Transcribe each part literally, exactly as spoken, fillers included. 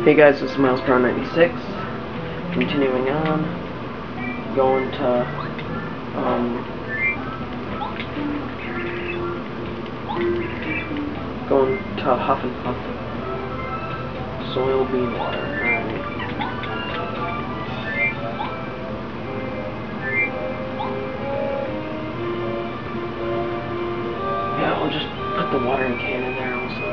Hey guys, this is Miles Pro ninety-six. Continuing on, going to um, going to Huff and Puff. Soil bean water. Alright. Yeah, we'll just put the watering can in there also.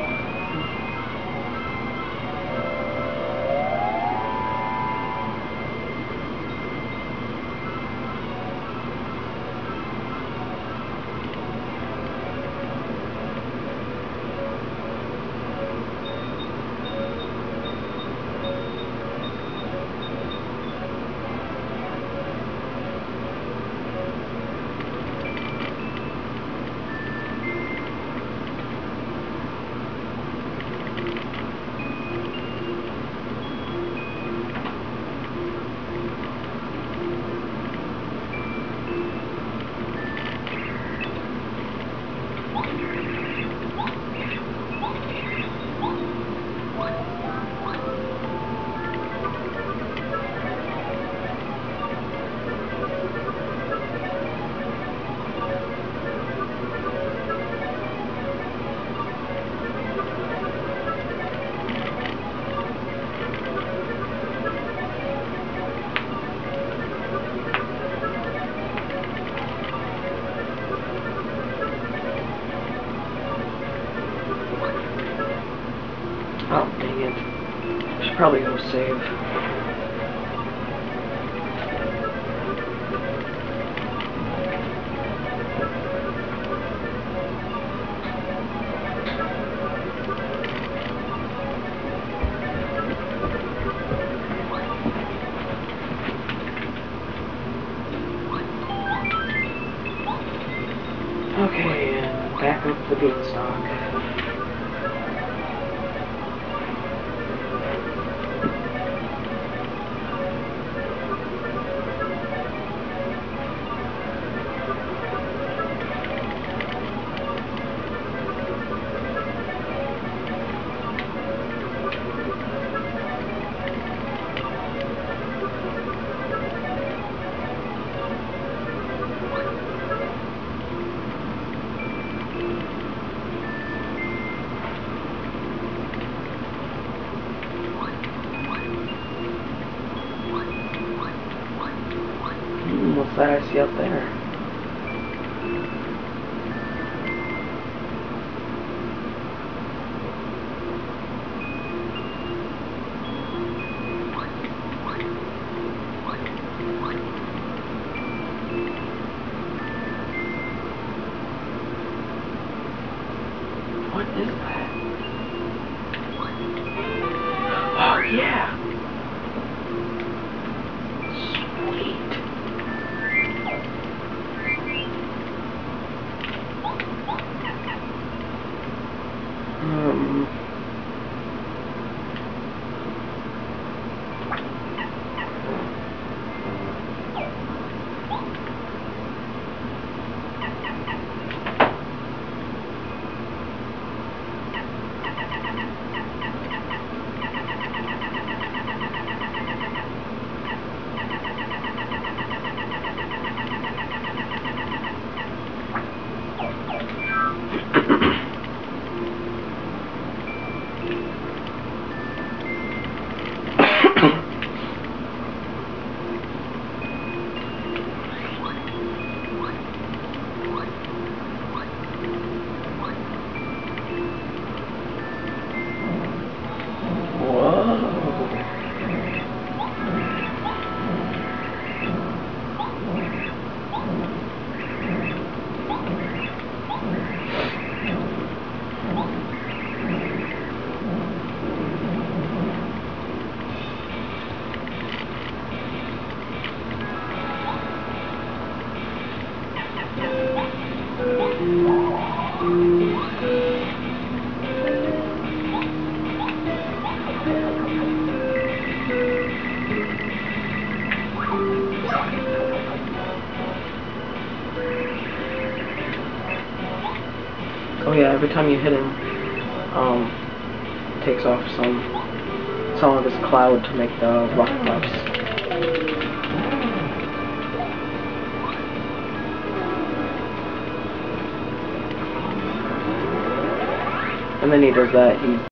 Oh, dang it. I should probably go save. Okay, and back up the Beanstalk. What's that I see up there? What is that? Oh yeah! Sweet! Um... Oh yeah, every time you hit him, um, it takes off some some of his cloud to make the rock puffs. And then he does that, he